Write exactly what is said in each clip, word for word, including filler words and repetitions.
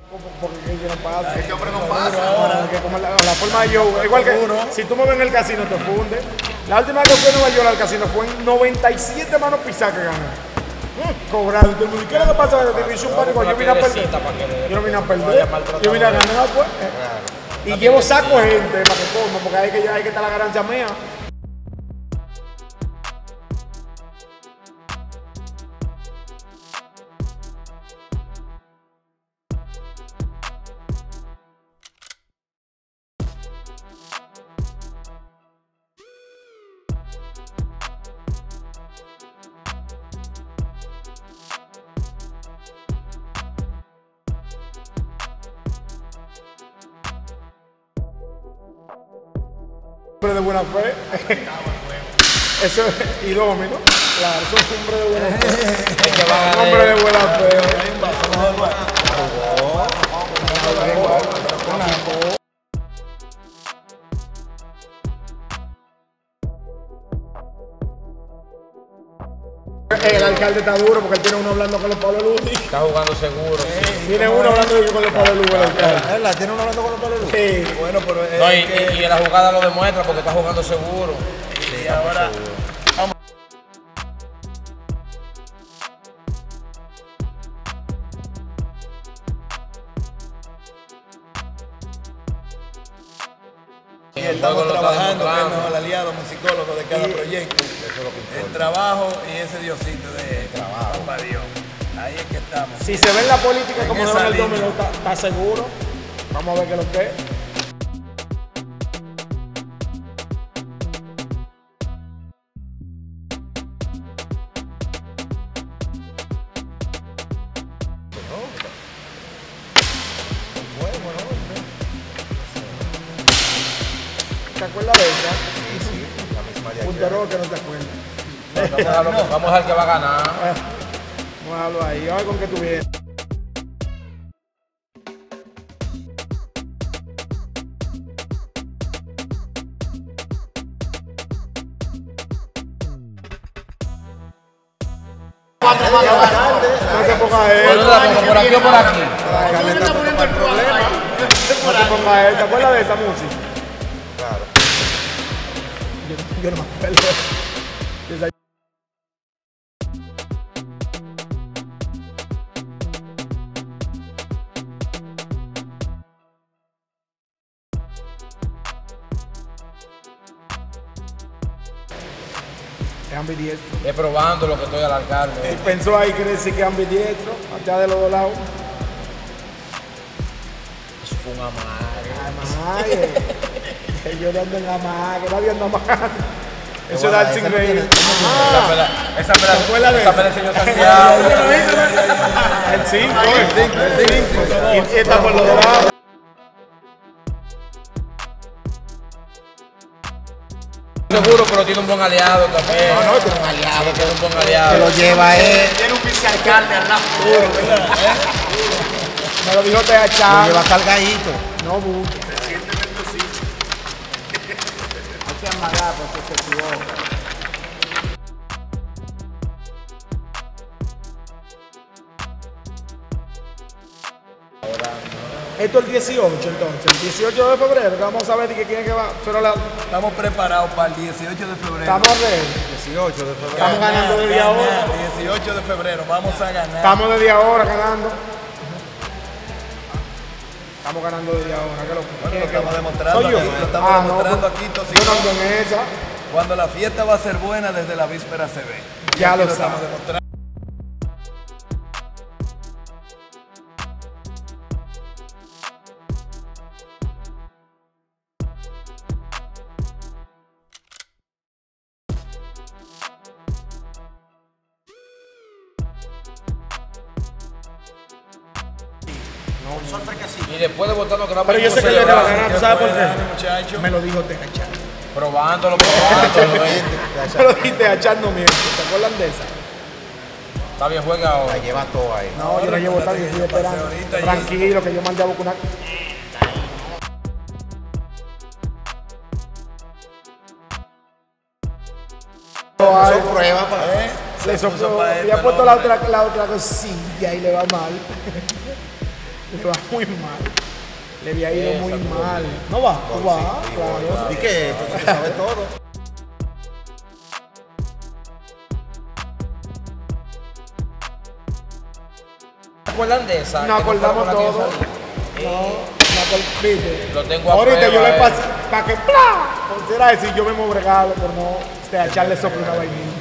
Porque yo no pasa. Este hombre no pasa. No, que como la, la forma de yo, igual que si tú me ves en el casino te funde. La última vez que fui a Nueva York al casino fue en noventa y siete manos pisadas que gané. Cobrando. ¿Qué es lo que pasa? Yo hice un par yo vine a perder. Yo no vine a perder. Yo vine a ganar, pues. Y llevo saco de gente para que coma, porque hay que, hay que estar la ganancia mía. Hombre de buena fe. Eso es idómeno. Claro, eso es hombre de buena fe. Hombre de buena fe. El alcalde está duro porque él tiene uno hablando con los Pablo Luz. Está jugando seguro. Sí. Tiene uno hablando con los Pablo Luz. ¿Verdad? ¿Tiene uno hablando con los Pablo Luz? Sí. Bueno, pero es No, y, que... y, y la jugada lo demuestra porque está jugando seguro. Sí, ahora... Vamos. Y estamos trabajando, que es el mejor aliado, musicólogo de cada proyecto. El trabajo y ese diosito de trabajo. Papá Dios. Ahí es que estamos. Si se ve en la política como esa se ve el línea. dominó, está, está seguro. Vamos a ver qué es lo que es. ¿Te acuerdas de esa? Sí, sí, la misma de Punto ayer. rojo que no te acuerdas. Vamos a dejarlo, vamos a dejar que va a ganar. Vamos a dejarlo ahí. Vamos a ver con qué tú vienes. No te pongas él. ¿Por aquí o por aquí? No te pongas él. ¿Te acuerdas de esa música? Claro. Yo, yo no me acuerdo. Esa- Es ambidiestro. Es probando lo que estoy al alcalde. Él pensó ahí que decir que es ambidiestro, allá de los dos lados. Eso fue un amague. Amague. Yo no ando en amague, nadie anda amague. Eso es dar sin reír. Esa me la, esa me la, ¿te acuerdas de esa eso? me la enseñó Santiago. El cinco, el cinco. Y está por los dos lados. Seguro, pero tiene un buen aliado también. No, no, tiene un aliado. Sí, tiene un buen aliado. Que lo lleva él. Tiene un vicealcalde al lado. Me lo dijo Tea Chan. Lleva cargadito. No busque. Hay que amagar porque se equivoca. Esto es el dieciocho entonces, el dieciocho de febrero, que vamos a ver de que quién es que va. Pero la, Estamos preparados para el dieciocho de febrero. estamos ready. dieciocho de febrero. Estamos ganando desde ahora. dieciocho de febrero, vamos a ganar. Estamos desde ahora ganando. Estamos ganando desde ahora. ¿Qué lo, Bueno, quién lo es que estamos va? demostrando ¿Soy yo? aquí, lo estamos Ah, no, demostrando pues, aquí, Tocino. yo no ando en esa. Cuando la fiesta va a ser buena, desde la víspera se ve. Y Ya aquí lo estamos sabes. demostrando. Y después de votarlo que no Pero yo sé que yo le voy a ganar, ¿tú sabes por qué? Muchacho. Me lo dijo Tea Chan. Probándolo, probándolo. ¿eh? Me lo dijiste a Chan no miento. ¿Te acuerdan de esa? Está bien, juega ahora. La lleva todo ahí. No, yo no llevo tarde, yo estoy esperando. ahorita y- Tranquilo, que yo mandé a buscar una. Eso prueba para ver. Le Se puso sopló, pa' le esto ha puesto el la hombre. otra, la otra cosilla y le va mal. le va muy mal. Le había ido muy mal. No va, no va, claro. ¿Y qué? Pues se sabe todo. ¿Se acuerdan de esa? Nos Que no acordamos fue con la que yo todo. salí. No, no acor- ¿viste? Lo tengo a Ahorita yo prueba, le eh. pasé, para que ¡plá! Quisiera decir, yo me hemos bregado por no este, echarle soplo una vainilla.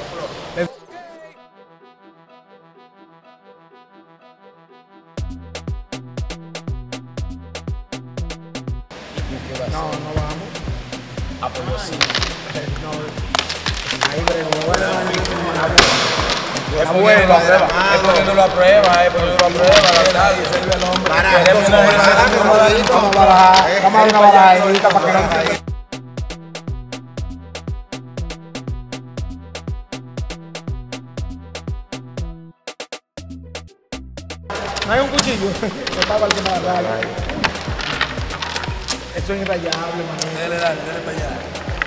No, no vamos. Ah, pues yo sí. No. Ahí bregó. Es poniéndolo a prueba. Es poniéndolo a prueba, es poniéndolo a prueba. la verdad. Para, Queremos una ejercicio acomodadito. Vamos a bajar, vamos a dar una bajadita para que no. No hay un cuchillo. Estaba el que me agarra. Esto es irrayable, Manuel. Dale, dale, dale para allá.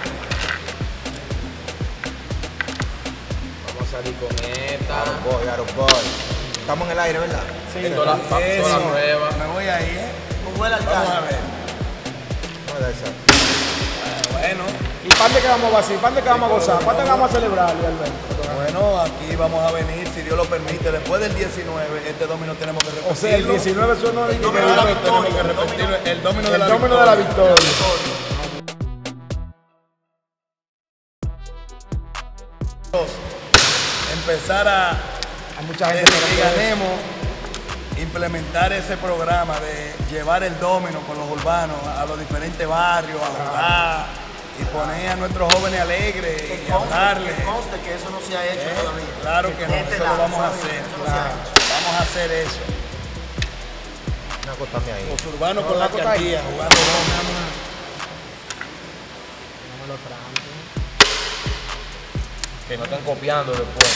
Vamos a salir con esta. Aaron Boy, Aaron Boy. Estamos en el aire, ¿verdad? Sí. Esto la, pa- Eso. toda la prueba. Me voy ahí, ¿eh? Como el Vamos a alcalde. ver. No, da esa. Bueno, ¿Y pan de qué vamos a vaciar? ¿Pan de qué vamos a gozar? ¿Cuánto que vamos a celebrar, Luis Alberto? bueno, aquí vamos a venir, si Dios lo permite, después del diecinueve, este domino tenemos que repetirlo. O sea, el diecinueve suena de El domino de la victoria, tenemos que repetirlo. El domino de el la domino de la victoria. victoria. Empezar a, Hay mucha gente desde que que no puede. ganemos, implementar ese programa de llevar el domino con los urbanos a los diferentes barrios, a jugar y poner a nuestros jóvenes alegres Que y conste, hablarles. que conste que eso no se ha hecho ¿Eh? todavía. Claro que no, De este eso lo lado, vamos a eso hacer. no se ha hecho. Vamos a hacer eso. Una costame ahí. Los urbanos No, con la la copa ahí. alcaldía, jugando domino. No me lo tranquen. Que no estén copiando después.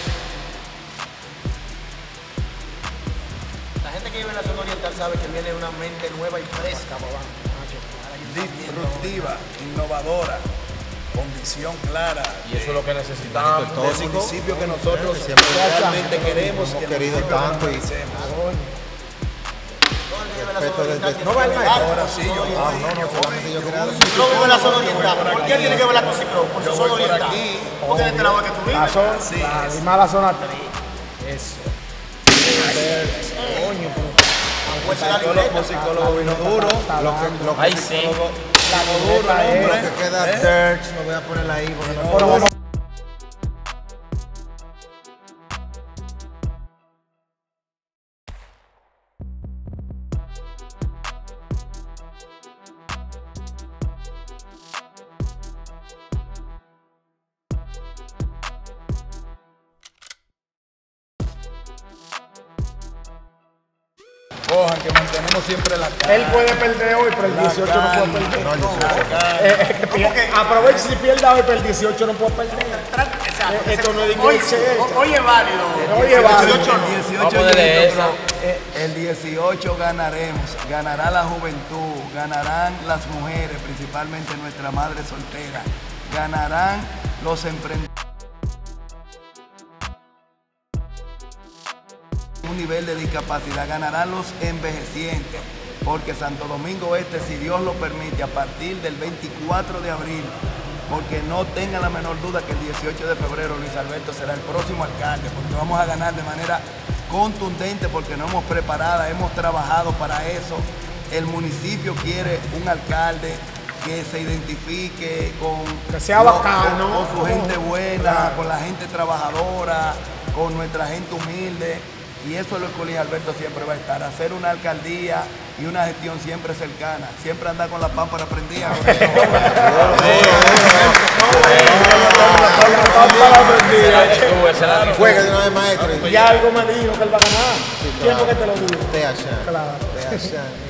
La gente que vive en la zona oriental sabe que viene una mente nueva y fresca, papá. Disruptiva, innovadora, con visión clara. Y eso es lo que necesitamos. Manito Del tóxico. municipio que nosotros Siempre realmente queremos hemos y el querido municipio que tanto nos y- merecemos. Todo el que vive en la Respeto zona oriental desde- tiene ¿No va que el pegar maestro? Ahora sí, yo Ah, no, no, solamente yo quería Si tú vives en la zona oriental, ¿por qué tiene que ver la Toxicro? Por su Yo zona voy por oriental. aquí. Porque de este lado es que tú La vives. zona, Así la, es. y más la zona tres. Eso. Pues la Musicólogo, libreta. musicólogo vino duro. Lo que, lo que, Ahí sí. La Duro, libreta es- hombre. lo que queda ¿Eh? Dirt, me voy a ponerla ahí porque no Bueno, vamos. Cojan que mantenemos siempre la cara. Él puede perder hoy, pero el dieciocho no puede perder. No, el dieciocho. Eh, eh, que pier- Aproveche si pierde hoy, pero el dieciocho no puede perder. Exacto. Eh, esto no es de Hoy- cliché, esto. Hoy es válido. Oye, vale. dieciocho no. El dieciocho, Vamos a ponerle Ñonguito, esa. pero, eh, el dieciocho ganaremos, ganará la juventud, ganarán las mujeres, principalmente nuestra madre soltera, ganarán los emprendedores. Un nivel de discapacidad, ganarán los envejecientes, porque Santo Domingo Este, si Dios lo permite, a partir del veinticuatro de abril, porque no tengan la menor duda que el dieciocho de febrero Luis Alberto será el próximo alcalde, porque vamos a ganar de manera contundente, porque nos hemos preparado, hemos trabajado para eso. El municipio quiere un alcalde que se identifique con, Que sea lo- bacano. con, con su gente buena, Claro. con la gente trabajadora, con nuestra gente humilde. Y eso es lo que Luis Alberto siempre va a estar, hacer una alcaldía y una gestión siempre cercana, siempre andar con la pámpara prendida. Tú, esa es la diferencia. Juega de una vez, maestro. Y algo me dijo que él va a ganar. ¿Quién fue que te lo dijo? Te achan. Claro. Te achan.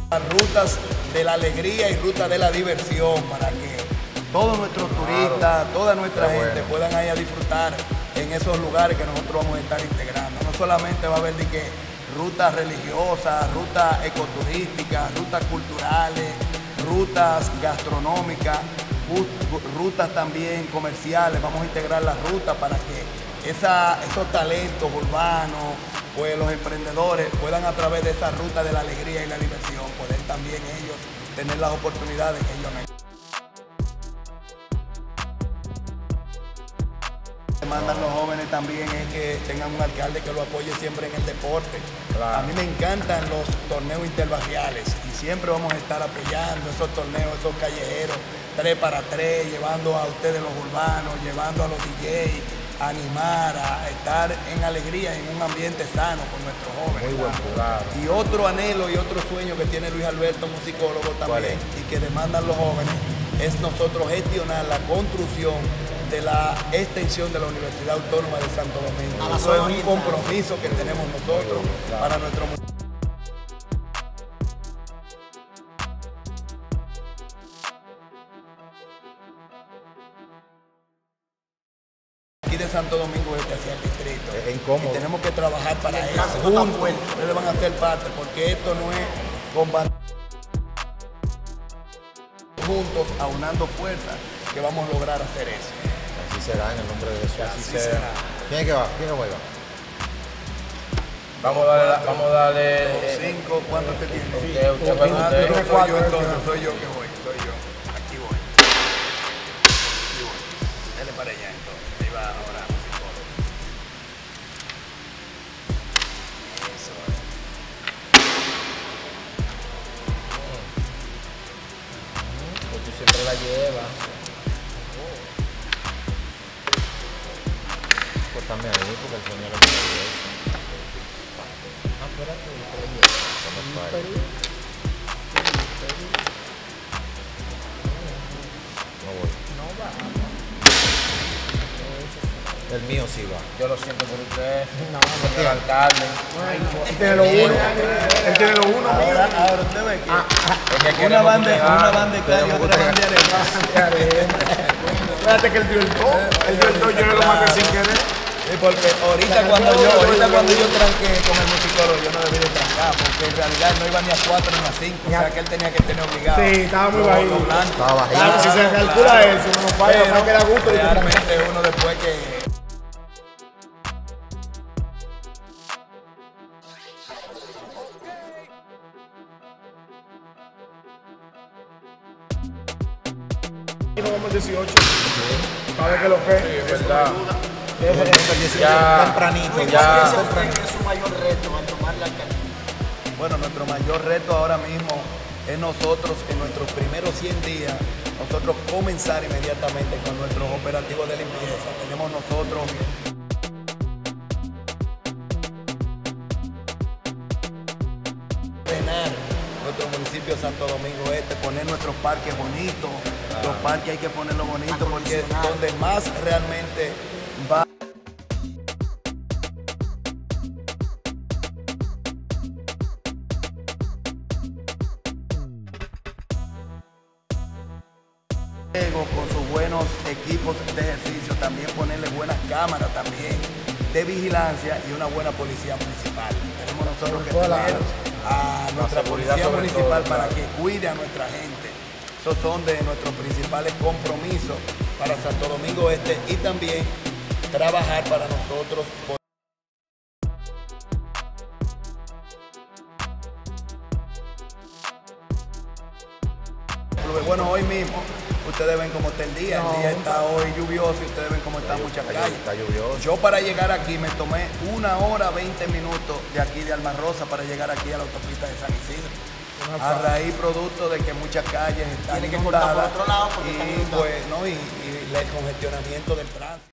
Rutas de la alegría y rutas de la diversión para que todos nuestros turistas, toda nuestra Qué gente bueno. puedan ir a disfrutar en esos lugares que nosotros vamos a estar integrando. No solamente va a haber de que rutas religiosas, rutas ecoturísticas, rutas culturales, rutas gastronómicas, rutas también comerciales. Vamos a integrar las rutas para que esa, esos talentos urbanos, pues los emprendedores puedan a través de esa ruta de la alegría y la diversión, poder también ellos tener las oportunidades que ellos necesitan. Mandan los jóvenes también es que tengan un alcalde que lo apoye siempre en el deporte. Claro. A mí me encantan los torneos interbarriales y siempre vamos a estar apoyando esos torneos, esos callejeros, tres para tres, llevando a ustedes los urbanos, llevando a los D Js, a animar, a estar en alegría, en un ambiente sano con nuestros jóvenes. Muy buen jugador. Y otro anhelo y otro sueño que tiene Luis Alberto, musicólogo también, y que demandan los jóvenes, es nosotros gestionar la construcción de la extensión de la Universidad Autónoma de Santo Domingo. Eso es un compromiso que tenemos nosotros para nuestro municipio. Aquí de Santo Domingo Este hacia el distrito. Es incómodo. Y tenemos que trabajar para eso. Juntos, ustedes van a ser parte, porque esto no es combatir juntos, aunando fuerzas, que vamos a lograr hacer eso. Así será en el nombre de Jesús. Así Así será. será. ¿Quién es que va? ¿Quién es que juega? Vamos a darle, vamos a darle eh, Cinco, ¿cuántos te tienes? usted, usted, Ah, usted. pero soy yo entonces, soy yo que voy, soy yo. Aquí voy. Aquí voy. Dale para allá entonces. Ahí va ahora. Eso es. Pues tú siempre la llevas. Pues también ahí, porque el señor es muy eso. Ah, espérate, ¿Cómo está ahí? No voy. no va. El mío sí va. Yo lo siento por usted, señor alcalde. Él tiene los uno. Él tiene los uno. Ahora, ahora usted ve que Es que una queremos banda, que una gane. banda de calle, otra banda de arena. Espérate que él dio el dos. Él dio el dos, yo no lo maté sin querer. Sí, porque ahorita cuando yo, ahorita cuando yo tranqué con el musicólogo, yo no debí de trancar, porque en realidad no iba ni a cuatro ni a cinco, o sea que él tenía que tener obligado. Sí, estaba muy Los- bajito. los blancos. Estaba bajito. Claro, si se calcula eso, uno falla, Pero no queda gusto. y te tranca. realmente uno después que Y nos vamos al dieciocho. Para ver qué lo que Sí, es verdad. Ya. Tempranito. Ya. Es su mayor reto al tomar la alcaldía. bueno, nuestro mayor reto ahora mismo es nosotros en nuestros primeros cien días, nosotros comenzar inmediatamente con nuestros operativos de limpieza. Tenemos nosotros ordenar nuestro municipio de Santo Domingo Este, poner nuestros parques bonitos. Los parques hay que ponerlos bonitos porque es donde más realmente va. Con sus buenos equipos de ejercicio, también ponerle buenas cámaras también de vigilancia y una buena policía municipal. Tenemos nosotros que tener a nuestra seguridad policía sobre municipal todo, para claro. que cuide a nuestra gente. Esos son de nuestros principales compromisos para Santo Domingo Este y también trabajar para nosotros. Por Bueno, hoy mismo ustedes ven cómo está el día, el día está hoy lluvioso y ustedes ven cómo están muchas Está calles. está lluvioso. Yo para llegar aquí me tomé una hora veinte minutos de aquí de Alma Rosa para llegar aquí a la autopista de San Isidro. A raíz producto de que muchas calles están Tienen que cortar por inundadas otro lado porque y, están inundadas. pues, no, y, y el congestionamiento del tránsito.